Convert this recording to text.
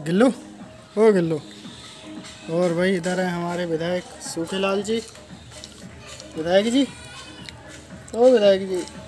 गिल्लू, ओ गिल्लू। और भाई इधर है हमारे विधायक सूखेलाल जी। विधायक जी, ओ विधायक जी।